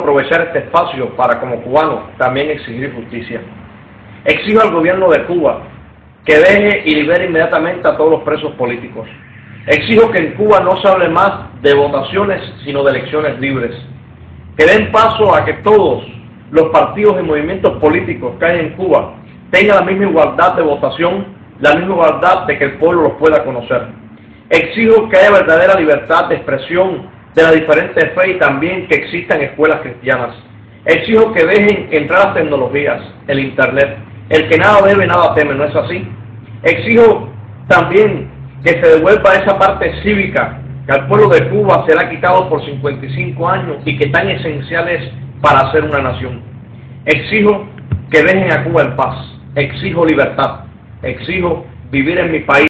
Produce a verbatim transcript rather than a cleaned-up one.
aprovechar este espacio para, como cubano, también exigir justicia. Exijo al gobierno de Cuba que deje y libere inmediatamente a todos los presos políticos. Exijo que en Cuba no se hable más de votaciones, sino de elecciones libres. Que den paso a que todos los partidos y movimientos políticos que hay en Cuba tengan la misma igualdad de votación, la misma igualdad de que el pueblo los pueda conocer. Exijo que haya verdadera libertad de expresión de las diferentes fe y también que existan escuelas cristianas. Exijo que dejen entrar las tecnologías, el internet, el que nada debe, nada teme, ¿no es así? Exijo también que se devuelva esa parte cívica que al pueblo de Cuba se le ha quitado por cincuenta y cinco años y que tan esencial es para ser una nación. Exijo que dejen a Cuba en paz. Exijo libertad. Exijo vivir en mi país.